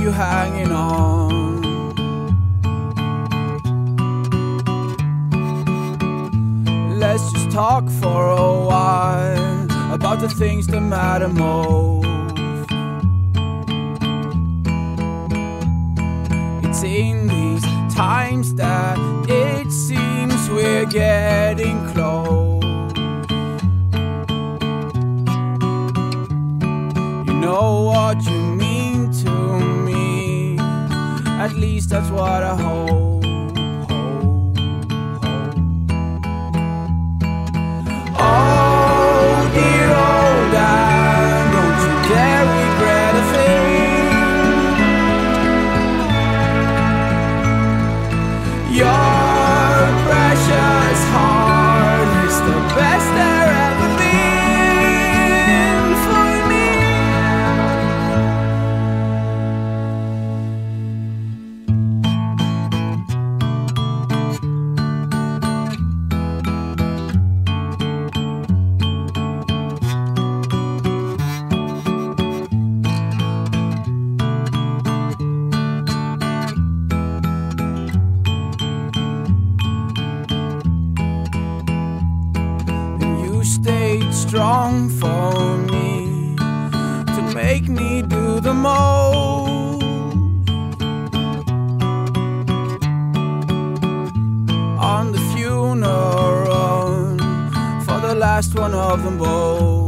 you hanging on. Let's just talk for a while about the things that matter most. It's in these times that it seems we're getting close. You know what you mean to me, at least that's what I hope. Oh, dear old Anne, don't you dare regret a thing. Your precious heart is the best there ever been for me. Stayed strong for me to make me do the most. On the funeral for the last one of them both.